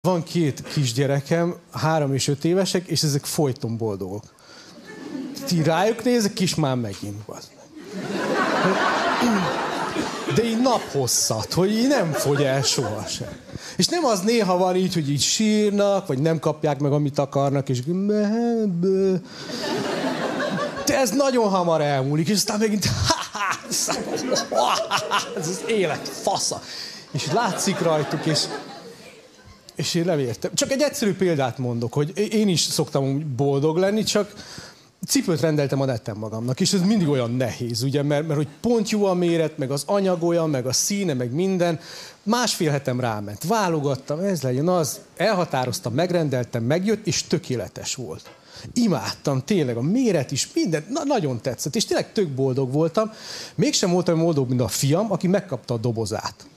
Van 2 kisgyerekem, 3 és 5 évesek, és ezek folyton boldogok. Ti rájuk nézek, és már megint. De így naphosszat, hogy így nem fogy el sohasem. És nem az néha van így, hogy így sírnak, vagy nem kapják meg, amit akarnak, és... De ez nagyon hamar elmúlik, és aztán megint... Ez az élet fasza. És látszik rajtuk, és én nem értem. Csak egy egyszerű példát mondok, hogy én is szoktam boldog lenni, csak cipőt rendeltem a netten magamnak, és ez mindig olyan nehéz, ugye, mert hogy pont jó a méret, meg az anyag olyan, meg a színe, meg minden. 1,5 hetem ráment, válogattam, ez legyen az, elhatároztam, megrendeltem, megjött, és tökéletes volt. Imádtam, tényleg, a méret is, minden, nagyon tetszett, és tényleg tök boldog voltam. Mégsem voltam boldog, mint a fiam, aki megkapta a dobozát.